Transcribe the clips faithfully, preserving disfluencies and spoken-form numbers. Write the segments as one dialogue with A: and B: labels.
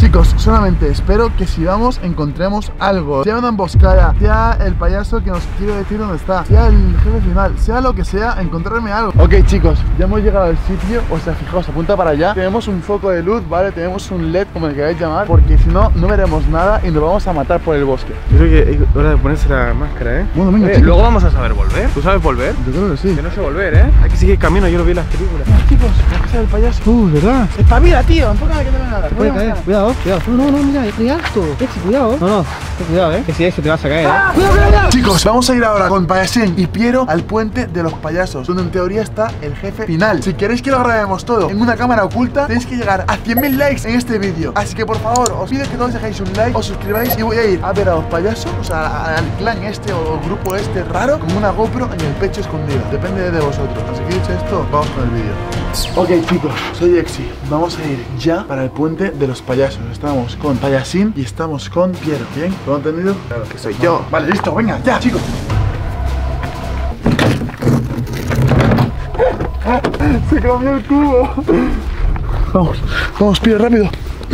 A: Chicos, solamente espero que si vamos encontremos algo. Sea una emboscada, sea el payaso que nos quiere decir dónde está, sea el jefe final, sea lo que sea, encontrarme algo. Ok, chicos, ya hemos llegado al sitio. O sea, fijaos, apunta para allá. Tenemos un foco de luz, ¿vale? Tenemos un L E D, como le queráis llamar, porque si no, no veremos nada y nos vamos a matar por el bosque.
B: Yo creo que es hora de ponerse la máscara, ¿eh?
A: Bueno, venga,
B: eh, luego vamos a saber volver. ¿Tú sabes volver?
A: Yo creo que sí.
B: Yo no sé volver, ¿eh? Hay que seguir camino, yo lo vi en las películas.
A: Mira, chicos, la casa del payaso.
C: Uh, ¿verdad?
A: Espabila, tío, enfócame que no ve nada.
C: Puede caer, cuidado, cuidado. No, no, no, mira, es muy alto. Exi, cuidado. No, no, ten cuidado, eh. Que si eso te vas a caer, eh.
A: ¡Ah! ¡Cuidado, cuidado, cuidado! Chicos, vamos a ir ahora con Payasín y Piero al puente de los payasos, donde en teoría está el jefe final. Si queréis que lo grabemos todo en una cámara oculta, tenéis que llegar a cien mil likes en este vídeo. Así que por favor, os pido que todos dejéis un like, os suscribáis y voy a ir a ver a los payasos, o sea, al clan este o grupo este raro, con una GoPro en el pecho escondida. Depende de vosotros. Así que dicho esto, vamos con el vídeo. Ok, chicos, soy Exi. Vamos a ir ya para el puente de los payasos. Estamos con Payasín y estamos con Piero. ¿Bien? ¿Lo han entendido?
B: Claro que soy yo.
A: Vale, listo, venga, ya, chicos. Se comió el cubo. Vamos, vamos, Piero, rápido.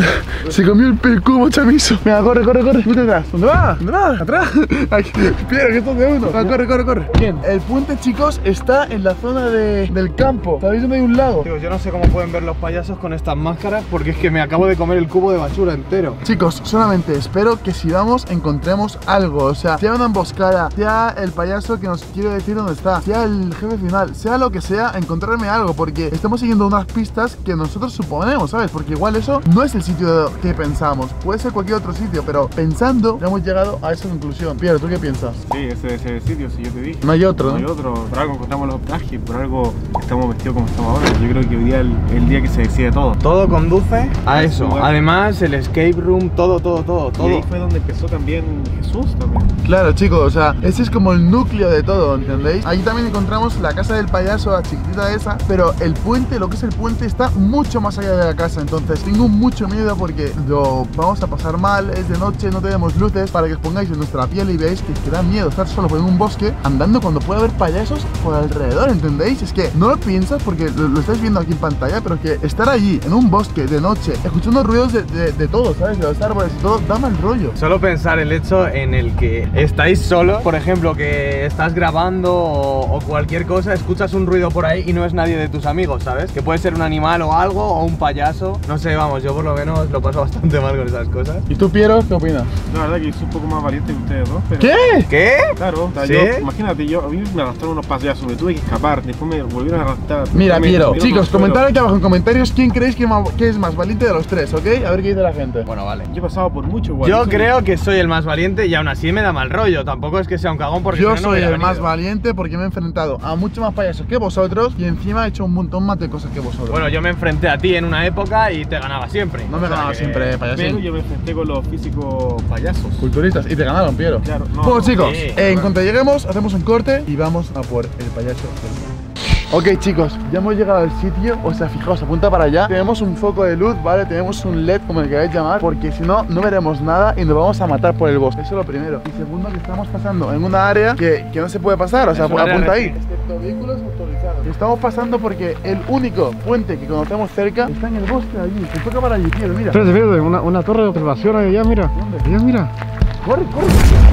A: Se comió el, el cubo, chamizo. Venga, corre, corre, corre. Vete atrás. ¿Dónde va? ¿Dónde va? Atrás. Ay, Piero, que esto es de uno. Va, corre, corre, corre. Bien. El puente, chicos, está en la zona de, del campo. ¿Sabéis dónde hay un lago?
B: Tío, yo no sé cómo pueden ver los payasos con estas máscaras, porque es que me acabo de comer el cubo de basura entero.
A: Chicos, solamente espero que si vamos encontremos algo. O sea, sea una emboscada, sea el payaso que nos quiere decir dónde está, sea el jefe final, sea lo que sea, encontrarme algo. Porque estamos siguiendo unas pistas que nosotros suponemos, ¿sabes? Porque igual eso no es el sitio que pensamos. Puede ser cualquier otro sitio, pero pensando hemos llegado a esa conclusión. Piero, ¿tú qué piensas?
B: Sí, ese es el sitio, si yo te dije.
A: No hay otro,
B: No
A: ¿no?
B: hay otro. Por algo encontramos los trajes, por algo estamos vestidos como estamos ahora. Yo creo que hoy día es el, el día que se decide todo. Todo conduce a eso.
C: Bueno.
B: Además, el escape room, todo, todo, todo, todo. Y ahí fue donde empezó también Jesús también.
A: Claro, chicos, o sea, ese es como el núcleo de todo, ¿entendéis? Ahí también encontramos la casa del payaso, la chiquitita esa, pero el puente, lo que es el puente, está mucho más allá de la casa. Entonces tengo mucho miedo porque lo vamos a pasar mal, es de noche, no tenemos luces, para que os pongáis en nuestra piel y veáis que, que da miedo estar solo por un bosque andando cuando puede haber payasos por alrededor, ¿entendéis? Es que no lo piensas porque lo, lo estáis viendo aquí en pantalla, pero que estar allí en un bosque de noche, escuchando ruidos de, de, de todo, ¿sabes? De los árboles y todo, da mal rollo.
B: Solo pensar el hecho en el que estáis solos, por ejemplo, que estás grabando o, o cualquier cosa, escuchas un ruido por ahí y no es nadie de tus amigos, ¿sabes? Que puede ser un animal o algo, o un payaso. No sé, vamos, yo por lo menos lo paso bastante mal con esas cosas.
A: ¿Y tú, Piero, qué opinas?
B: La verdad que soy un poco más valiente que ustedes dos, pero...
A: ¿Qué?
B: ¿Qué? Claro, o sea,
A: ¿Sí?
B: yo, imagínate, yo, a mí me arrastraron unos payasos, me tuve que escapar, después me volvieron a arrastrar.
A: Mira,
B: me,
A: Piero,
B: me
A: chicos, comentad aquí abajo en comentarios quién creéis que, ma- que es más valiente de los tres, ¿ok? A ver qué dice la gente.
B: Bueno, vale. Yo he pasado por mucho igual.
D: Yo
B: Eso
D: creo
B: me...
D: que soy el más valiente y aún así me da mal rollo. Tampoco es que sea un cagón porque
A: Yo
D: si no, no
A: soy
D: hubiera
A: el más
D: venido.
A: valiente porque me he enfrentado a muchos más payasos que vosotros y encima he hecho un montón más de cosas que vosotros.
D: Bueno, yo me enfrenté a ti en una época y te ganaba siempre.
A: no me
D: O sea
A: ganaba
D: que-
A: siempre,
B: Pero
A: payasín.
B: yo me enfrenté con los físicos payasos.
A: Culturistas, y te ganaron, Piero.
B: Claro, no.
A: Bueno, chicos,
D: sí,
A: en
D: claro.
A: cuanto lleguemos, hacemos un corte y vamos a por el payaso del mundo. Ok, chicos, ya hemos llegado al sitio. O sea, fijaos, apunta para allá. Tenemos un foco de luz, ¿vale? Tenemos un L E D, como le queráis llamar, porque si no, no veremos nada y nos vamos a matar por el bosque. Eso es lo primero. Y segundo, que estamos pasando en una área que, que no se puede pasar. O sea,
D: Es un área
A: apunta ahí.
D: restringida.
A: Excepto vehículos autorizados. Estamos pasando porque el único puente que conocemos cerca está en el bosque allí. Se toca para allí, tío, mira.
C: Espérate, espérate, una, una torre de observación allá, mira.
A: ¿Dónde?
C: Allá, mira.
A: Corre, corre.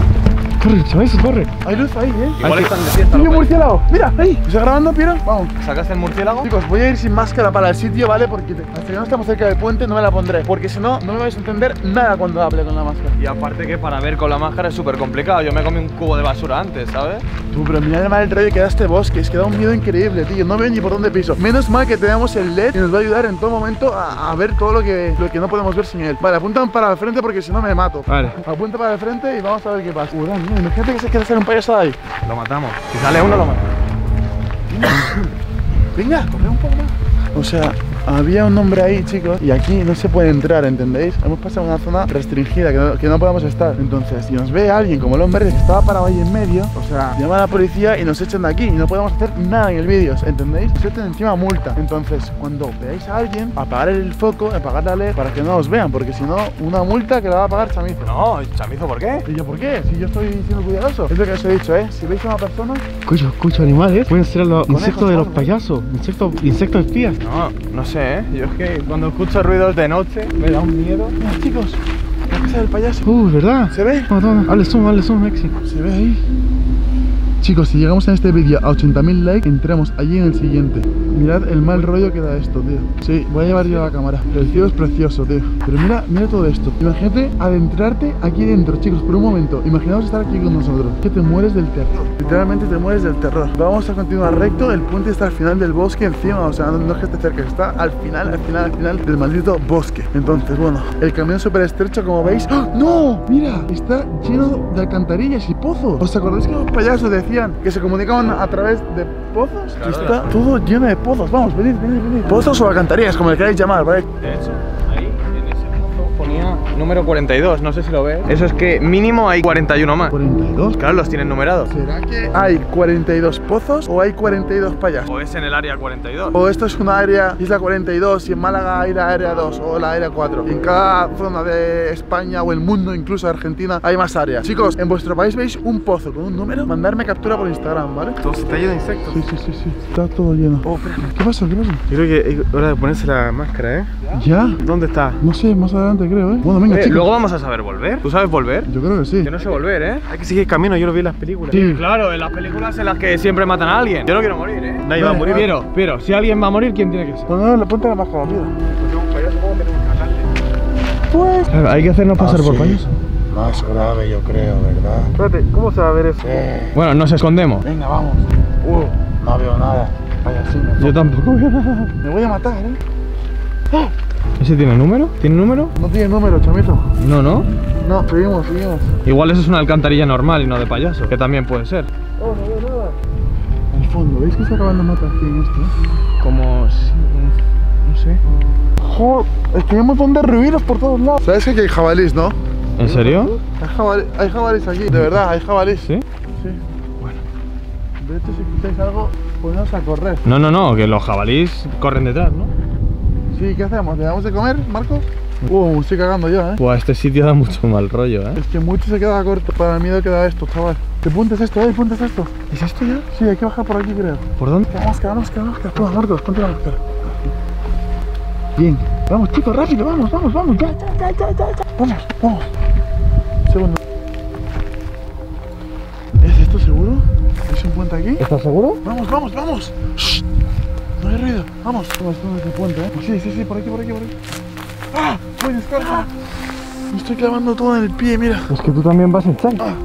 C: Corre, chavales, corre.
A: Hay luz ahí, ¿eh?
D: Igual
A: Hay-
D: están de fiesta.
A: ¡Hay un
D: los
A: murciélago! ¡Mira! ¡Ahí! ¿Está grabando, Piero? Vamos.
D: payasos. ¿Sacaste el murciélago?
A: Chicos, voy a ir sin máscara para el sitio, ¿vale? Porque te- hasta que no estamos cerca del puente no me la pondré. Porque si no, no me vais a entender nada cuando hable con la máscara.
D: Y aparte que para ver con la máscara es súper complicado. Yo me comí un cubo de basura antes, ¿sabes?
A: Tú, pero mirad el mal rollo que da este bosque. Es que da un miedo increíble, tío. No veo ni por dónde piso. Menos mal que tenemos el L E D que nos va a ayudar en todo momento a, a ver todo lo que, lo que no podemos ver sin él. Vale, apuntan para el frente porque si no me mato.
C: Vale.
A: Apunta para el frente y vamos a ver qué pasa. Uy, mira, imagínate que se quiere hacer un payaso de ahí.
D: Lo matamos. Si sale uno, lo matamos.
A: Venga, corre un poco más. O sea, había un hombre ahí, chicos, y aquí no se puede entrar, ¿entendéis? Hemos pasado una zona restringida que no, que no podemos estar. Entonces, si nos ve alguien como el hombre que estaba parado ahí en medio, o sea, llama a la policía y nos echan de aquí y no podemos hacer nada en el vídeo, ¿entendéis? Nos echan encima multa. Entonces, cuando veáis a alguien, apagar el foco, apagar la L E D para que no os vean, porque si no, una multa que la va a pagar Chamizo.
D: No, chamizo, ¿por qué?
A: ¿Y yo por qué? Si yo estoy siendo cuidadoso. Es lo que os he dicho, ¿eh? Si veis a una persona...
C: Escucho, escucho animales. Pueden ser los
A: Conejos,
C: insectos de los
A: algo.
C: payasos. Insectos, insectos espías.
D: No, no
B: sé, ¿eh? Yo es que cuando escucho ruidos de noche me da un miedo.
A: Mira, chicos, la casa del payaso.
C: Uh, ¿verdad?
A: ¿Se ve?
C: Toma, toma. Hazle zoom, hazle zoom, Exi.
A: Se ve ahí. Chicos, si llegamos en este vídeo a ochenta mil likes, entramos allí en el siguiente. Mirad el mal rollo que da esto, tío. Sí, voy a llevar yo la cámara. El cielo es precioso, tío. Pero mira, mira todo esto. Imagínate adentrarte aquí dentro, chicos, por un momento. Imaginaos estar aquí con nosotros. Que te mueres del terror. Literalmente te mueres del terror. Vamos a continuar recto. El puente está al final del bosque encima. O sea, no, no es que esté cerca, está al final, al final, al final del maldito bosque. Entonces, bueno, el camino es súper estrecho, como veis. ¡Oh! ¡No! Mira, está lleno de alcantarillas y pozos. ¿Os acordáis que los payasos decían que se comunicaban a través de pozos?
B: Claro,
A: Está todo lleno de pozos. Vamos, venid, venid, venid. Pozos o alcantarillas, como le queráis llamar, ¿vale?
B: De hecho, ahí en ese pozo ponía número cuarenta y dos, no sé si lo ves. Eso es que mínimo hay cuarenta y uno más.
A: cuarenta y dos.
B: Claro, los tienen numerados.
A: ¿Será que hay cuarenta y dos pozos o hay cuarenta y dos payasos?
B: O es en el área cuarenta y dos.
A: O esto es una área, isla cuarenta y dos, y en Málaga hay la área dos o la área cuatro. Y en cada zona de España o el mundo, incluso Argentina, hay más áreas. Chicos, en vuestro país veis un pozo con un número, mandarme captura por Instagram, ¿vale?
C: Todo está lleno de insectos.
A: Sí, sí, sí, sí. Está todo lleno.
C: Oh, espera.
A: ¿Qué pasó? ¿Qué pasó?
C: Yo creo que es hora de ponerse la máscara, ¿eh?
A: ¿Ya?
C: ¿Dónde está?
A: No sé, más adelante creo, ¿eh? Bueno, venga,
B: Eh,
A: chicos.
B: luego vamos a saber volver. ¿Tú sabes volver?
A: Yo creo que sí.
B: Yo no sé volver, ¿eh?
C: Hay que seguir el camino, yo lo vi en las películas.
A: Sí.
B: Claro, en las películas en las que siempre matan a alguien. Yo no quiero morir, ¿eh?
C: Nadie va a morir.
B: Pero, pero, si alguien va a morir, ¿quién tiene que ser?
A: Bueno, le ponte la máscara, tío.
C: Pues...
B: Claro, hay que hacernos pasar
E: Ah,
B: por
E: sí.
B: payaso.
E: Más grave, yo creo, ¿verdad?
C: Espérate, ¿cómo se va a ver eso?
E: Eh,
B: Bueno, nos escondemos.
A: Venga, vamos.
E: uh, no veo nada.
A: Vaya, sí, me,
B: Yo tampoco veo nada.
A: me voy a matar, ¿eh?
B: ¿Ese tiene número? ¿Tiene número?
A: No tiene número, chamito.
B: No, no.
A: No, seguimos, seguimos.
B: Igual eso es una alcantarilla normal y no de payaso, que también puede ser.
A: Oh, no veo nada. Al fondo, ¿veis que se acaban de matar aquí en esto?
B: Como... si- no sé.
A: Joder, es que hay un montón de ruidos por todos lados. ¿Sabes que aquí hay jabalís, no?
B: ¿En serio?
A: Hay, jabal, hay jabalís aquí, de verdad, hay jabalís.
B: ¿Sí?
A: Sí. Bueno. De hecho, si escucháis algo, poneos a correr.
B: No, no, no, que los jabalís corren detrás, ¿no?
A: Sí, ¿qué hacemos? ¿Le damos de comer, Marcos? Uh, me estoy cagando ya, ¿eh?
B: Buah, este sitio da mucho mal rollo, ¿eh?
A: Es que mucho se queda corto para el miedo que da esto, chaval. ¿Qué punto es esto, eh? ¿Qué punto es esto?
B: ¿Es esto ya?
A: Sí, hay que bajar por aquí, creo.
B: ¿Por dónde?
A: Vamos, que vamos, que vamos, que vamos. Marcos, ponte la máscara. Bien. Vamos, chicos, rápido, vamos, vamos, vamos. Ya, ya, ya, ya, ya, ya. Vamos, vamos. Un segundo. ¿Es esto seguro? ¿Es un puente aquí?
B: ¿Estás seguro?
A: Vamos, vamos, vamos. Shh. No hay ruido. Vamos. Vamos, vamos, el puente, ¿eh? Sí, sí, sí, por aquí, por aquí, por aquí. ¡Ah! Voy descalzo. Me estoy clavando todo en el pie, mira.
B: Es que tú también vas en chándal.
A: Ah.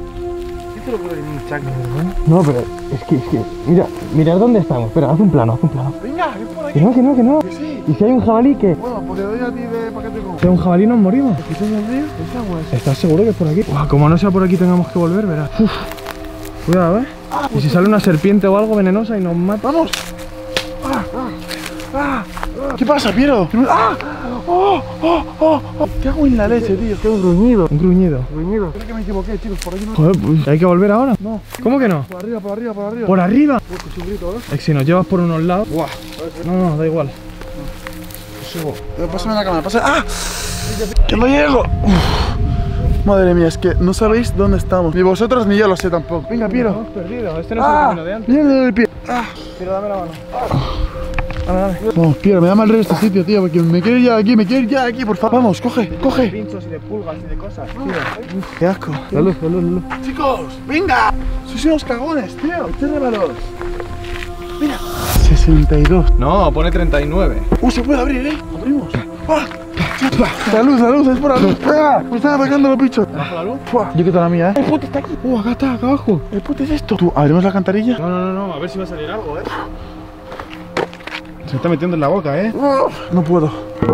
B: No, pero es que, es que, mira, mirad dónde estamos. Espera, haz un plano, haz un plano.
A: Venga, es por
B: Que
A: aquí.
B: no, que no, que no.
A: Que sí.
B: ¿Y si hay un jabalí qué?
A: Bueno, pues te doy a ti de paquete con.
B: Si hay un jabalí nos morimos.
A: ¿Escuchas el río? ¿Es agua esa?
B: ¿Estás seguro que es por aquí? Buah, como no sea por aquí tengamos que volver, verás. Uf. Cuidado, ¿eh?
A: Ah,
B: Y
A: pues
B: si sale una serpiente o algo venenosa y nos mata.
A: ¡vamos! ¡Ah! ¡Ah! ¡Ah! ¿Qué pasa, Piero? ¡Ah! ¡Oh! ¡Oh! ¡Oh! ¡Oh! ¿Qué hago en la leche, tío?
B: ¡Qué gruñido! Un gruñido.
A: Creo que me equivoqué, chicos. Por aquí no.
B: Joder, pues, ¿hay que volver ahora?
A: No.
B: ¿Cómo que no?
A: Por arriba, por arriba, por arriba.
B: ¿Por arriba?
A: Uy, que es un grito, ¿eh?
B: Es que si nos llevas por unos lados.
A: Buah.
B: No, no, da igual.
A: Eh, Pásame la cámara, pásame. ¡Ah! ¡Que no llego! Uf. Madre mía, es que no sabéis dónde estamos. Ni vosotros ni yo lo sé tampoco. Venga, Piero.
B: Hemos perdido. Este no es el
A: ¡Ah!
B: camino de antes.
A: Mierda del pie. ¡Ah!
B: Pero dame la mano.
A: Dame, dame. Vamos, Piero, me da mal rollo este sitio, tío, porque me quiero ir ya de aquí, me quiero ir ya de aquí, por favor. Vamos, coge, coge.
B: Pinchos y de pulgas y de cosas.
A: Qué asco.
B: Salud, salud, salud.
A: Chicos, venga. Sois unos cagones, tío. Echadle valor. Mira. sesenta y dos.
B: No, pone treinta y nueve.
A: Uh, se puede abrir, ¿eh? Abrimos. ¡Ah! La luz, la luz, es por la luz. ¡Ah! Me están atacando los bichos.
B: ¿Bajo la luz?
A: ¡Fua! Yo quito la mía, ¿eh?
B: El puto está aquí. Uh, acá está, acá abajo.
A: ¿El puto es esto? ¿Tú abrimos la alcantarilla?
B: No, no, no, no, a ver si va a salir algo, eh.
C: Se me está metiendo en la boca, ¿eh?
A: No puedo.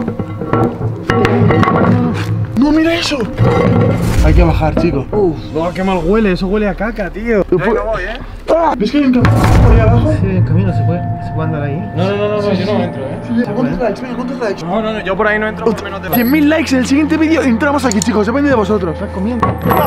A: ¡No, mira eso! Hay que bajar, chicos.
B: Uf, no, qué mal huele, eso huele a caca, tío.
A: Venga,
B: voy, eh.
A: ¡Ah! ¿Ves que hay un camino por ahí abajo?
C: Sí, el camino se puede, se puede andar ahí.
B: No, no, no, no, yo no entro, eh.
A: Sí, ¿cuántos likes? Venga, ¿cuántos likes?
B: No, no, no, yo por ahí no entro por menos de
A: cien mil likes en el siguiente vídeo. Entramos aquí, chicos. Depende de vosotros.
C: Estás comiendo.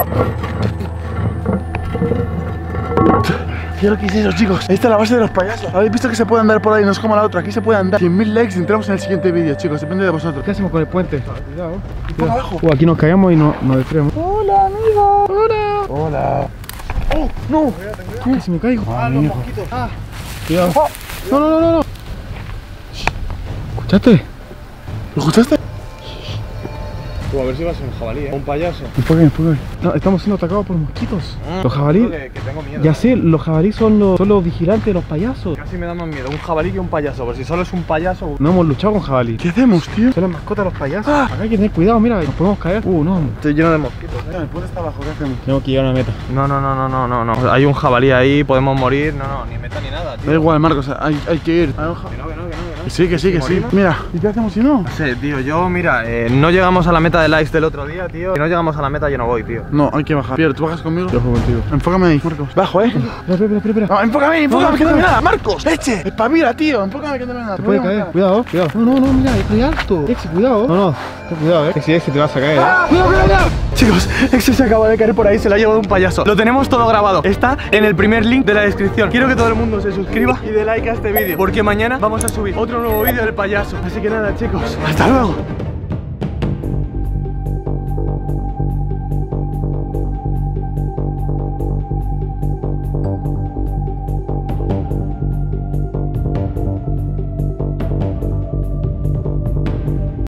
A: Quiero que hice eso, chicos. Ahí está la base de los payasos. Habéis visto que se puede andar por ahí, no es como la otra. Aquí se puede andar. cien mil likes y entramos en el siguiente vídeo, chicos. Depende de vosotros.
C: ¿Qué hacemos con el puente? Cuidado.
A: Por abajo.
C: Uh, aquí nos caigamos y no, nos destremos.
A: Hola, amigo. Hola. Hola. Oh, no.
C: Casi me caigo.
A: Ah, los mosquitos. Ah.
C: Cuidado. No, no, no, no, no. ¿Escuchaste?
A: ¿Lo escuchaste?
B: Tú, a ver si va a ser un jabalí, ¿eh? Un payaso.
C: Enfócame, enfócame. No, estamos siendo atacados por mosquitos.
B: Mm,
C: Los jabalíes.
B: Que, que tengo miedo.
C: Ya sé, los jabalíes son los, son los vigilantes de los payasos.
B: Casi me da más miedo un jabalí que un payaso. Pero si solo es un payaso.
C: No hemos luchado con jabalí.
A: ¿Qué hacemos, tío?
C: Son las mascotas de los payasos. Acá hay que tener cuidado, mira, nos podemos caer. Uh, no.
B: Estoy lleno de mosquitos, ¿eh?
A: El puente está abajo, ¿qué hacemos?
C: Tenemos que llegar a una meta.
B: No, no, no, no, no, no, no. Hay un jabalí ahí, podemos morir. No, no, ni meta ni nada, tío.
A: Da igual, Marcos, hay, hay que ir. Hay un ja-
B: Que no, que no, que no, que no.
A: Que sí, que sí, que sí.
B: ¿Morimos?
A: Mira, ¿y qué hacemos si no?
B: No sé, tío, yo, mira, eh, no llegamos a la meta de likes del otro día, tío. Si no llegamos a la meta, yo no voy, tío.
A: No, hay que bajar. Pierre, ¿tú bajas conmigo?
C: Yo juego contigo.
A: Enfócame ahí, Marcos. Bajo, ¿eh?
C: Espera, espera, espera, espera.
A: No, enfócame, enfócame,
C: No,
A: que no me
C: no.
A: nada. Marcos, eche. Espabila, tío. Enfócame que no me nada.
C: Se puede caer. Cuidado, cuidado. No, no, no, mira, es muy alto. Exi, cuidado. No, no. Ten cuidado, eh. Exi, Exi, te vas a caer, eh.
A: ¡Cuidado, cuidado, cuidado!
B: Chicos, Exe se acaba de caer por ahí, se lo ha llevado un payaso. Lo tenemos todo grabado. Está en el primer link de la descripción. Quiero que todo el mundo se suscriba y dé like a este vídeo, porque mañana vamos a subir otro nuevo vídeo del payaso. Así que nada, chicos, hasta luego.